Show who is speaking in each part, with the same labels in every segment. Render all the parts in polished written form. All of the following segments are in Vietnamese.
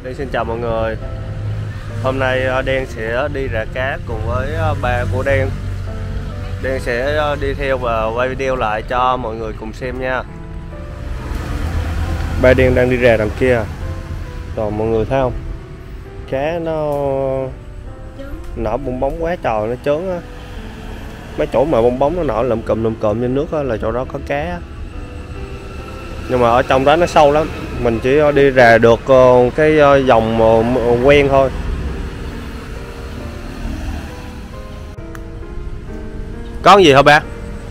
Speaker 1: Xin chào mọi người. Hôm nay Đen sẽ đi rạ cá cùng với ba của Đen. Đen sẽ đi theo và quay video lại cho mọi người cùng xem nha. Ba Đen đang đi rà đằng kia. Rồi mọi người thấy không? Cá nó nở bong bóng quá trời, nó chớn á. Mấy chỗ mà bong bóng nó nở lụm cụm trên nước á, là chỗ đó có cá. Nhưng mà ở trong đó nó sâu lắm, mình chỉ đi rà được cái dòng quen thôi. Có cái gì hả ba?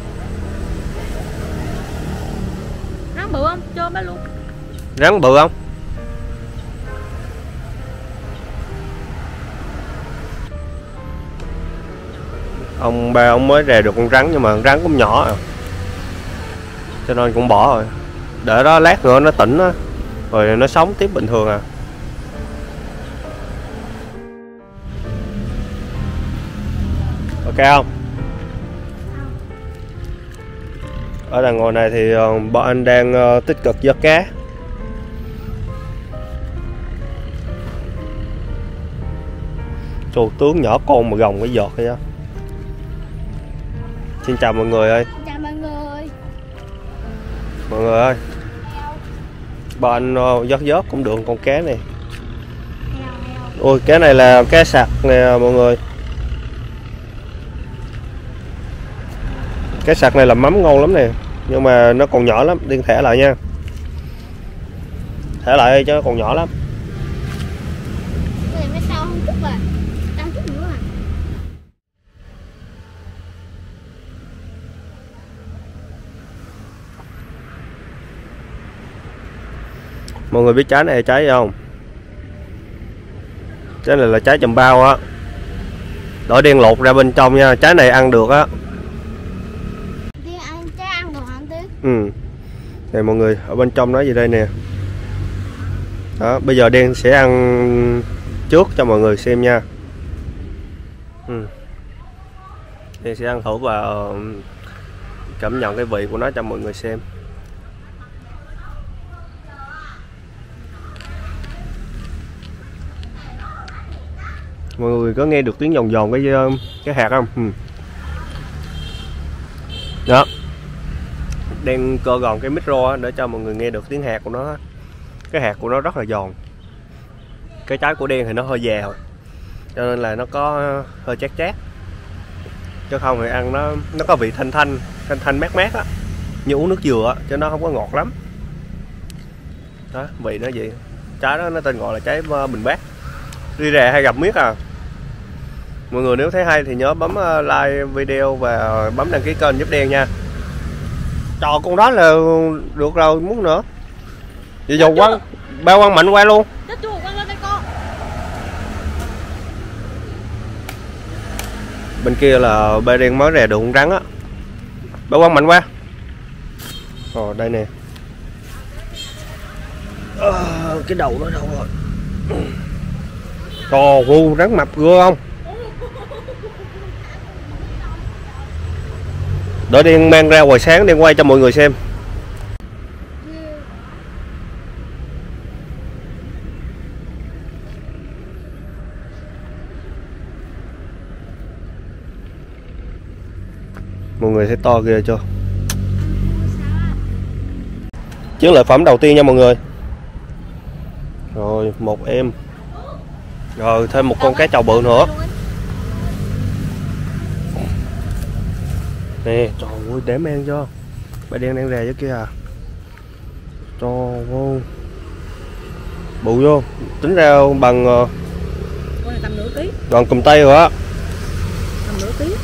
Speaker 2: Rắn bự không? Cho ba luôn.
Speaker 1: Rắn bự không? Ông ba ông mới rà được con rắn, nhưng mà con rắn cũng nhỏ à, cho nên cũng bỏ rồi. Để đó lát nữa nó tỉnh á, rồi nó sống tiếp bình thường à. Ok không? Ở đằng ngồi này thì bọn anh đang tích cực vớt cá. Trời, tướng nhỏ con mà gồng cái giọt vậy á. Xin chào mọi người ơi.
Speaker 2: Chào mọi người.
Speaker 1: Mọi người ơi, bọn anh vớt cũng được con cá này. Ôi, cái này là cá sặc nè mọi người. Cái sặc này làm mắm ngon lắm nè, nhưng mà nó còn nhỏ lắm, Điên thẻ lại nha. Thẻ lại chứ nó còn nhỏ lắm.
Speaker 2: Cái này mới sao không chút à. Tăng chút nữa à.
Speaker 1: Mọi người biết trái này là trái gì không? Trái này là trái chùm bao á. Đổi Đen lột ra bên trong nha, trái này ăn được á.
Speaker 2: Tiên ăn trái ăn được hả anh Tiên?
Speaker 1: Ừ. Này mọi người, ở bên trong nó gì đây nè. Đó, bây giờ Đen sẽ ăn trước cho mọi người xem nha. Đen sẽ ăn thử và cảm nhận cái vị của nó cho mọi người xem. Mọi người có nghe được tiếng giòn giòn cái hạt không? Đó. Đen cơ gòn cái micro để cho mọi người nghe được tiếng hạt của nó. Cái hạt của nó rất là giòn. Cái trái của Đen thì nó hơi già rồi, cho nên là nó có hơi chát chát. Chứ không thì ăn nó có vị thanh mát mát á, như uống nước dừa á, chứ nó không có ngọt lắm. Đó, vị nó vậy. Trái đó nó tên gọi là trái Bình Bát. Đi rà hay gặp miết à. Mọi người nếu thấy hay thì nhớ bấm like video và bấm đăng ký kênh giúp Đen nha. Trò con đó là được rồi, muốn nữa. Vậy dù quăng, ba quăng mạnh quay luôn.
Speaker 2: Chết chưa, quăng lên đây con.
Speaker 1: Bên kia là ba Đen mới rà được con rắn á. Ba quăng mạnh qua. Đây nè. Cái đầu nó đâu rồi? Trời, rắn mập ghê không? Đợi Đen mang ra ngoài sáng Đen quay cho mọi người xem. Mọi người thấy to ghê chưa? Chiến lợi phẩm đầu tiên nha mọi người. Rồi một em. Rồi thêm một con cá trầu bự nữa. Nè, trời ơi, để mang cho. Ba Đen đang rà dưới kia à. Trời ơi, bự vô. Tính ra bằng
Speaker 2: Tầm nửa ký.
Speaker 1: Còn cầm tay rồi á.
Speaker 2: Tầm nửa ký.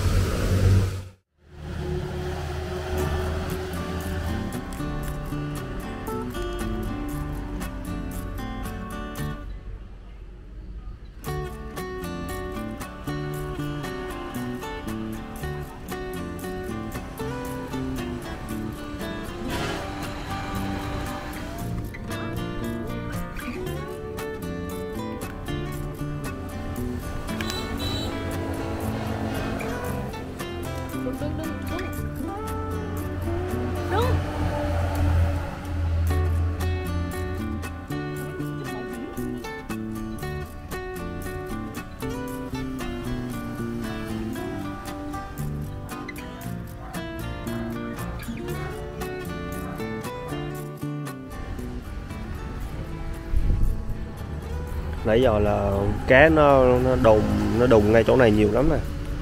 Speaker 1: Nãy giờ là cá nó đùng ngay chỗ này nhiều lắm nè.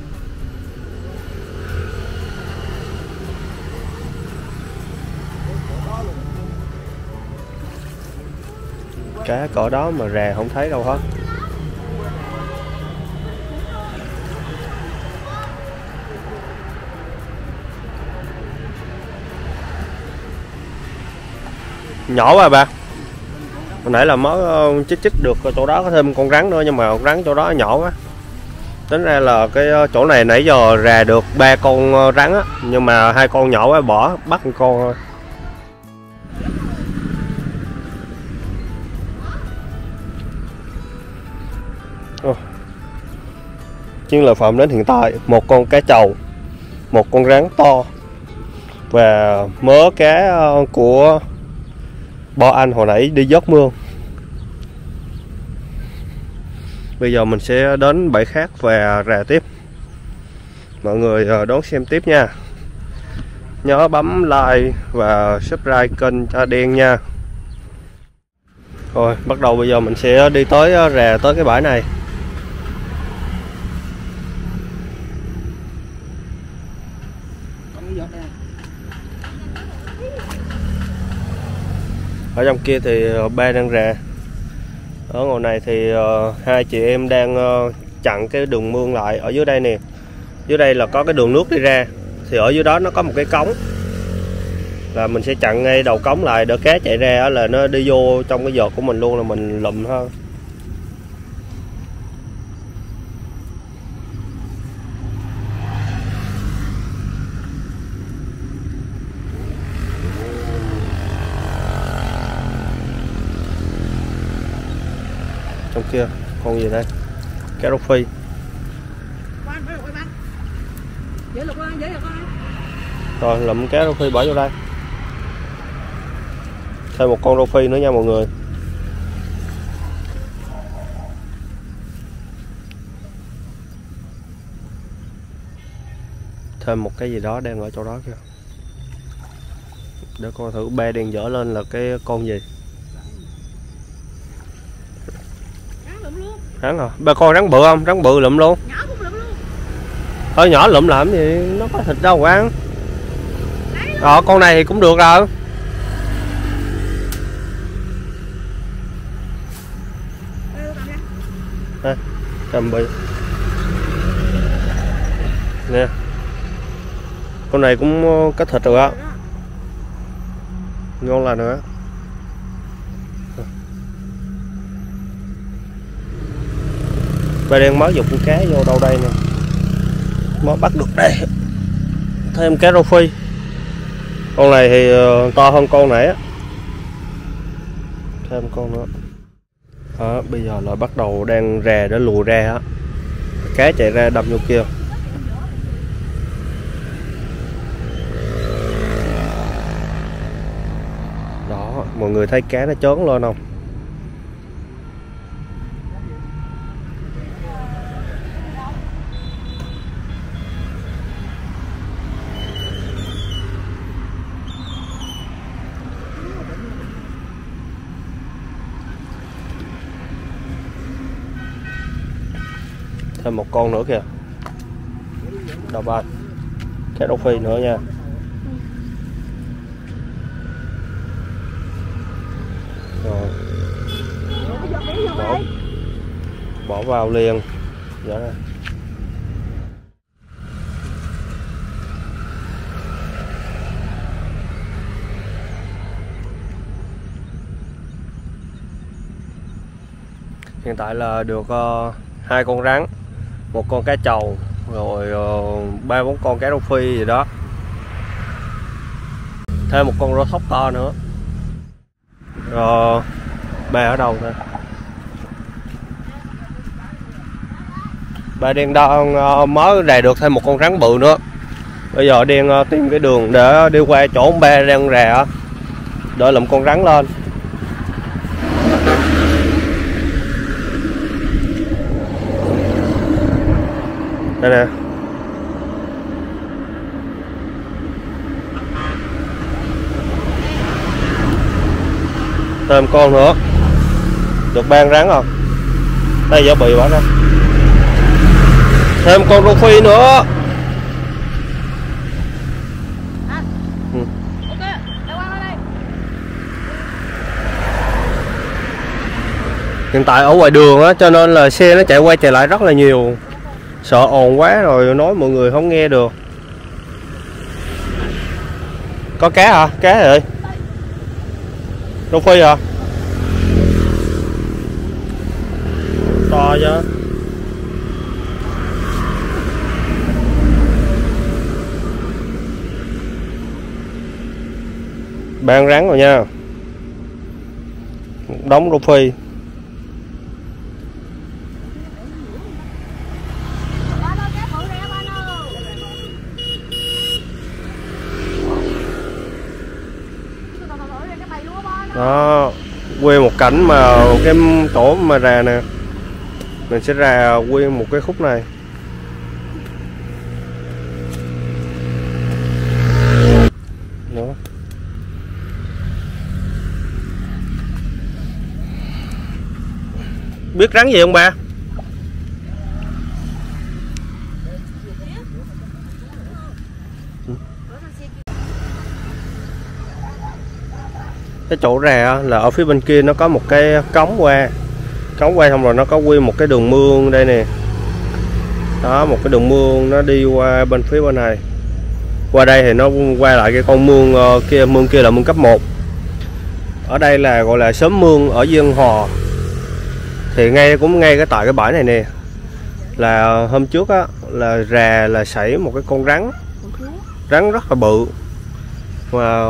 Speaker 1: Cá cỡ đó mà rè không thấy đâu hết. Nhỏ quá bà. Hồi nãy là mới chích được chỗ đó có thêm con rắn nữa, nhưng mà con rắn chỗ đó nhỏ quá. Tính ra là cái chỗ này nãy giờ rà được 3 con rắn á, nhưng mà 2 con nhỏ quá bỏ bắt một con thôi. Chiến lợi phẩm đến hiện tại: một con cá trầu, một con rắn to và mớ cá của Bo Anh hồi nãy đi vớt mương. Bây giờ mình sẽ đến bãi khác và rà tiếp. Mọi người đón xem tiếp nha. Nhớ bấm like và subscribe kênh cho Đen nha. Rồi bắt đầu bây giờ mình sẽ đi tới rà tới cái bãi này. Ở trong kia thì ba đang rà. Ở ngồi này thì hai chị em đang chặn cái đường mương lại ở dưới đây nè. Dưới đây là có cái đường nước đi ra, thì ở dưới đó nó có một cái cống, là mình sẽ chặn ngay đầu cống lại để cá chạy ra là nó đi vô trong cái vợt của mình luôn, là mình lụm hơn. Trong kia con gì đây? Cá rô phi. Rồi lụm cá rô phi bỏ vô đây. Thêm một con rô phi nữa nha mọi người. Thêm một cái gì đó đang ở chỗ đó kìa. Để coi thử ba đèn dở lên là cái con gì. Rắn à? Ba con rắn bự không? Rắn bự lụm luôn.
Speaker 2: Nhỏ cũng lụm luôn.
Speaker 1: Thôi nhỏ lụm làm gì, nó có thịt đâu mà ăn. Con này thì cũng được rồi. Đây, cầm bị. Nè. Con này cũng có thịt rồi á. Ngon là nữa. Ba đang mới dục con cá vô đâu đây nè. Mới bắt được đây. Thêm cá rô phi. Con này thì to hơn con nãy á. Thêm con nữa. Đó, bây giờ là bắt đầu đang rà để lùa ra á. Cá chạy ra đâm vô kia. Đó, mọi người thấy cá nó chớn lên không? Thêm một con nữa kìa. Đâu ba. Cá rô phi nữa nha. Rồi. Bỏ vào liền. Dạ rồi. Hiện tại là được 2 con rắn, một con cá trầu, rồi 3-4 con cá rô phi gì đó, thêm một con rô thóc to nữa. Rồi ba ở đâu nè? Ba đang mới rà được thêm một con rắn bự nữa. Bây giờ đang tìm cái đường để đi qua chỗ ông ba đang rà để lụm con rắn lên. Đây nè. Thêm con nữa. Được 3 con rắn không? Đây vỏ bì bỏ ra. Thêm con rô phi nữa. Ừ. Hiện tại ở ngoài đường á, cho nên là xe nó chạy qua chạy lại rất là nhiều. Sợ ồn quá rồi nói mọi người không nghe được. Có cá hả? Cá rồi. Rô phi hả? To chứ. Ban rắn rồi nha. Đóng rô phi. Đó, quay một cảnh mà cái tổ mà rà nè. Mình sẽ rà nguyên một cái khúc này. Đó. Biết rắn gì không ba? Cái chỗ rà là ở phía bên kia nó có một cái cống qua xong rồi nó có nguyên một cái đường mương đây nè. Đó, một cái đường mương nó đi qua bên phía bên này. Qua đây thì nó qua lại cái con mương kia là mương cấp 1. Ở đây là gọi là xóm mương ở Dân Hòa. Thì ngay cái tại cái bãi này nè. Là hôm trước á là rà là xảy một cái con rắn. Rắn rất là bự. Mà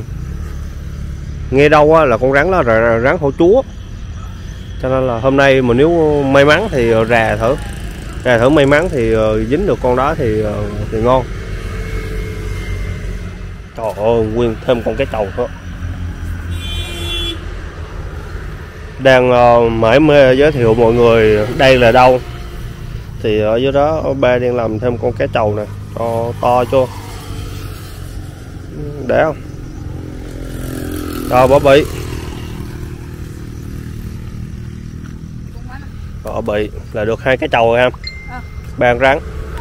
Speaker 1: nghe đâu á là con rắn đó là rắn hổ chúa. Cho nên là hôm nay mà nếu may mắn thì rà thử may mắn thì dính được con đó thì ngon. Trời ơi, nguyên thêm con cái trầu nữa. Đang mải mê giới thiệu mọi người đây là đâu. Thì ở dưới đó ba đang làm thêm con cá trầu nè, to chưa? Để không? Rồi bỏ bị. Bỏ bị là được 2 cái trầu rồi em. Bàn rắn.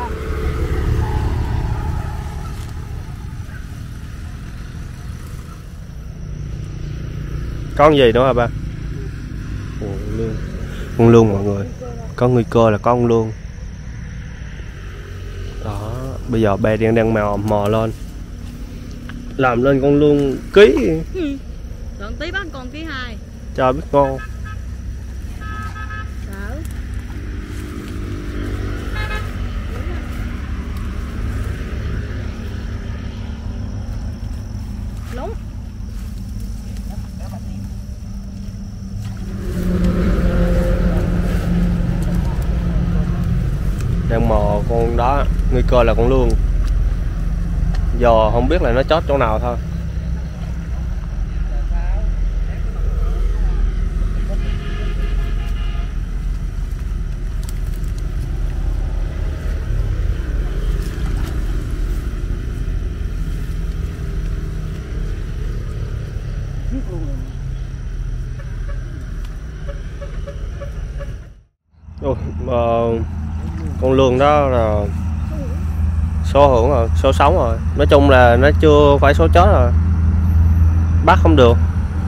Speaker 1: Con gì nữa hả ba? Con lương mọi người. Có nguy cơ là con lương. Đó, bây giờ ba đang mò lên. Làm lên con lương ký.
Speaker 3: Lần tí bắt con ký 2.
Speaker 1: Cho biết ngon.
Speaker 3: Đúng.
Speaker 1: Đang mò con đó, nguy cơ là con lương. Giờ không biết là nó chót chỗ nào thôi. Con lương đó là số hưởng rồi, số sống rồi. Nói chung là nó chưa phải số chết rồi. Bắt không được.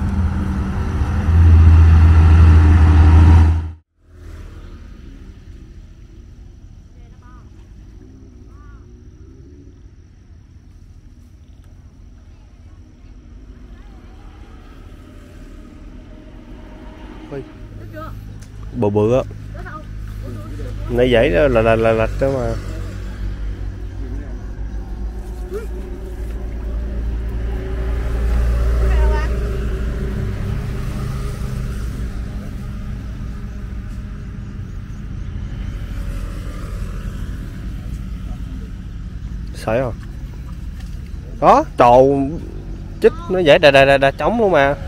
Speaker 1: Bự bự á. Nãy dãy đó là lạch đó mà. Sấy rồi. Đó, trầu chích nó dãy đà trống luôn mà.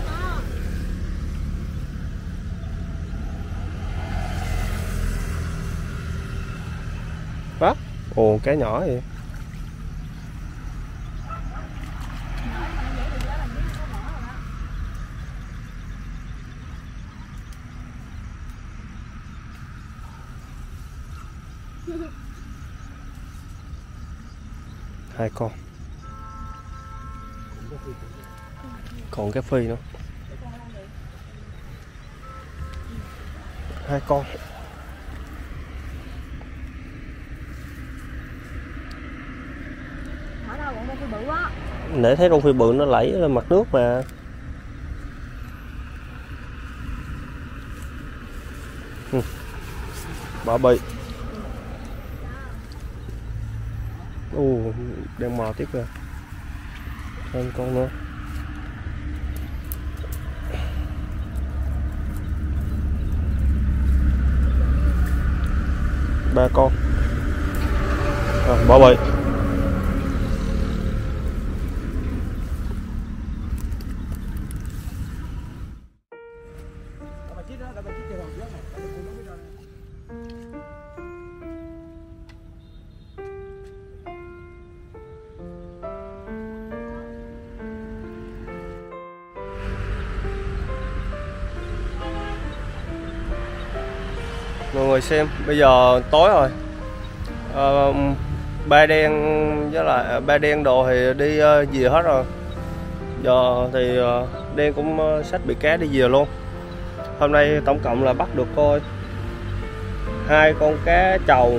Speaker 1: Đó. Ồ, cái nhỏ vậy. Hai con. Còn cái phi nữa. Hai con.
Speaker 3: Ở đâu con phi bự á.
Speaker 1: Để thấy con phi bự nó lẫy lên mặt nước mà. Bỏ bị. Đang mò tiếp rồi. Thêm con nữa. Ba con. Bỏ bị. Mọi người xem, bây giờ tối rồi. Ba đen với lại ba đen đồ thì đi về hết rồi. Giờ thì đen cũng xách bị cá đi về luôn. Hôm nay tổng cộng là bắt được coi 2 con cá trầu,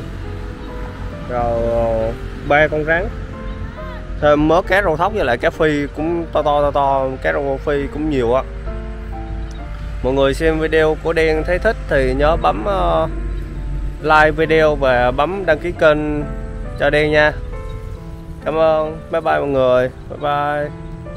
Speaker 1: rồi 3 con rắn, thêm mớ cá rô thóc với lại cá phi cũng to, cá rô phi cũng nhiều á. Mọi người xem video của Đen thấy thích thì nhớ bấm like video và bấm đăng ký kênh cho Đen nha. Cảm ơn, bye bye mọi người, bye bye.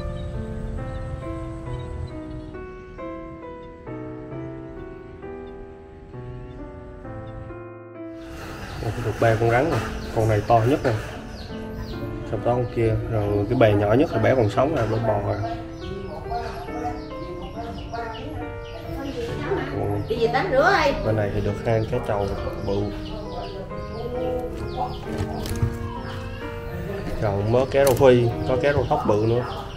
Speaker 1: Được 3 con rắn rồi, con này to nhất nè, xong đó con kia, rồi cái bè nhỏ nhất là bé còn sống là bé bò rồi.
Speaker 3: Đi về tắm rửa đi.
Speaker 1: Bên này thì được 2 cá trầu bự, rồi mớ cá rô phi, có cá rô thóc bự nữa.